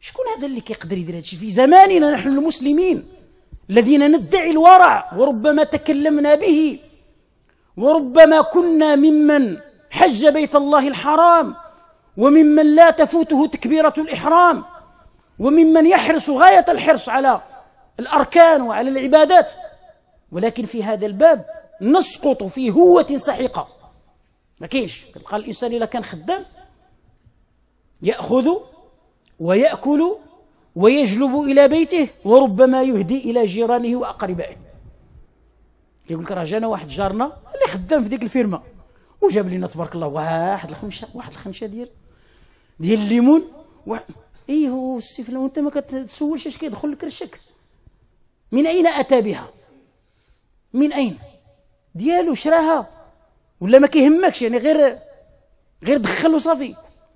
شكون هذا اللي كيقدر يدير هذا الشيء في زماننا نحن المسلمين الذين ندعي الورع وربما تكلمنا به وربما كنا ممن حج بيت الله الحرام وممن لا تفوته تكبيرة الإحرام وممن يحرص غاية الحرص على الأركان وعلى العبادات، ولكن في هذا الباب نسقط في هوة سحيقة. ما كاينش. كتلقى الإنسان إلا كان خدام يأخذ ويأكل ويجلب إلى بيته وربما يهدي إلى جيرانه وأقربائه. يقول لك راه جانا واحد جارنا اللي خدام في ديك الفيرما وجاب لنا تبارك الله واحد الخمشة ديال الليمون ايه هو السيف. لو انت ما كتسولش اش كيدخل لك الشك. من اين اتى بها؟ من اين؟ ديالو شراها ولا ما كيهمكش؟ يعني غير دخل وصافي.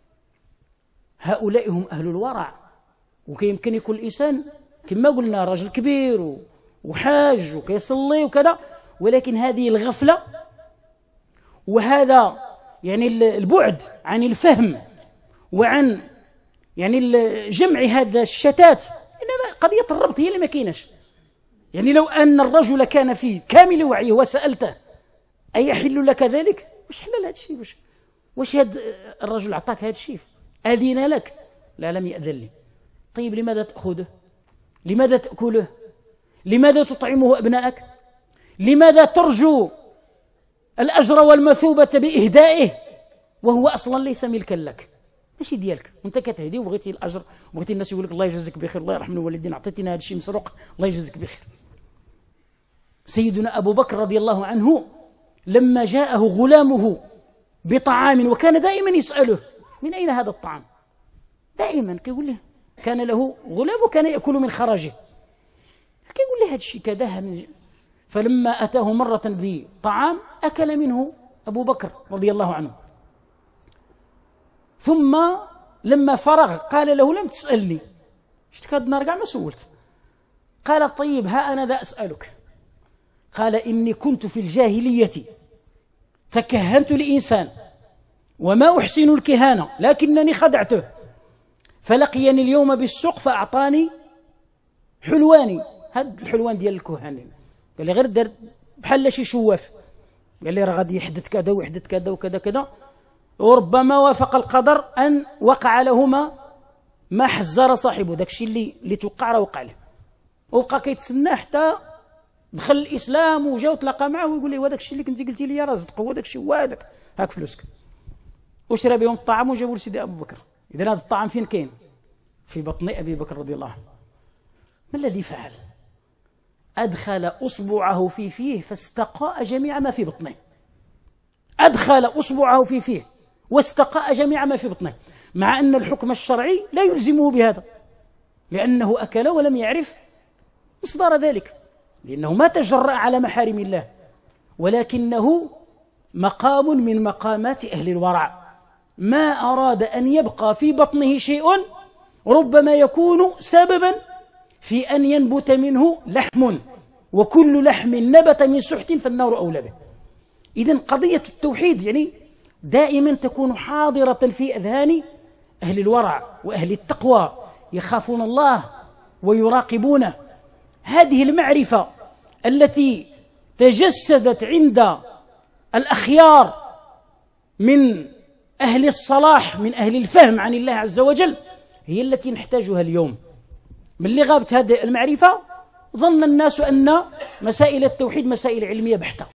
هؤلاء هم اهل الورع. وكيمكن يكون الانسان كما قلنا راجل كبير وحاج وكيصلي وكذا، ولكن هذه الغفله وهذا يعني البعد عن الفهم وعن يعني جمع هذا الشتات، انما قضيه الربط هي اللي ما كايناش. يعني لو ان الرجل كان في كامل وعيه وسالته ايحل لك ذلك؟ واش حلال هذا الشيء؟ واش هذا الرجل عطاك هذا الشيء؟ اذن لك؟ لا، لم ياذن لي. طيب لماذا تاخذه؟ لماذا تاكله؟ لماذا تطعمه ابنائك؟ لماذا ترجو الاجر والمثوبه باهدائه وهو اصلا ليس ملكا لك؟ ماشي ديالك، وانت كتهدي وبغيتي الاجر وبغيتي الناس يقول لك الله يجازيك بخير، الله يرحم الوالدين، عطيتينا هذا الشيء مسروق، الله يجازيك بخير. سيدنا ابو بكر رضي الله عنه لما جاءه غلامه بطعام وكان دائما يساله من اين هذا الطعام؟ دائما كيقول له كان له غلام وكان ياكل من خرجه، كيقول له هذا الشيء كذا. فلما اتاه مره بطعام اكل منه ابو بكر رضي الله عنه، ثم لما فرغ قال له لم تسألني، شتك هذا النهار كاع ما سولت. قال طيب ها أنا ذا أسألك. قال إني كنت في الجاهلية تكهنت لإنسان وما أحسن الكهانة لكنني خدعته، فلقيني اليوم بالسوق فأعطاني حلواني، هذا الحلوان ديال الكهان، قال لي غير دار بحال شي شواف، قال لي راه غادي يحدث كذا ويحدث كذا وكذا كذا، وربما وافق القدر أن وقع لهما ما حزر صاحبه، داك الشيء اللي توقع راه وقع له، وبقى كيتسنى حتى دخل الإسلام وجا وتلاقى معه ويقول لي هذاك الشيء اللي كنتي قلتي لي راه صدق، هو داك الشيء، هو هذاك، هاك فلوسك. وشرى بهم الطعام وجابوا لسيدي أبو بكر. إذن هذا الطعام فين كاين؟ في بطن أبي بكر رضي الله عنه. ما الذي فعل؟ أدخل أصبعه في فيه فاستقاء جميع ما في بطنه. أدخل أصبعه في فيه واستقاء جميع ما في بطنه، مع أن الحكم الشرعي لا يلزمه بهذا، لأنه أكل ولم يعرف مصدر ذلك، لأنه ما تجرأ على محارم الله، ولكنه مقام من مقامات أهل الورع. ما أراد أن يبقى في بطنه شيء ربما يكون سببا في أن ينبت منه لحم، وكل لحم نبت من سحت فالنار أولى به. إذن قضية التوحيد يعني دائما تكون حاضرة في أذهان أهل الورع وأهل التقوى، يخافون الله ويراقبونه. هذه المعرفة التي تجسدت عند الأخيار من أهل الصلاح، من أهل الفهم عن الله عز وجل، هي التي نحتاجها اليوم. من اللي غابت هذه المعرفة ظن الناس أن مسائل التوحيد مسائل علمية بحتة.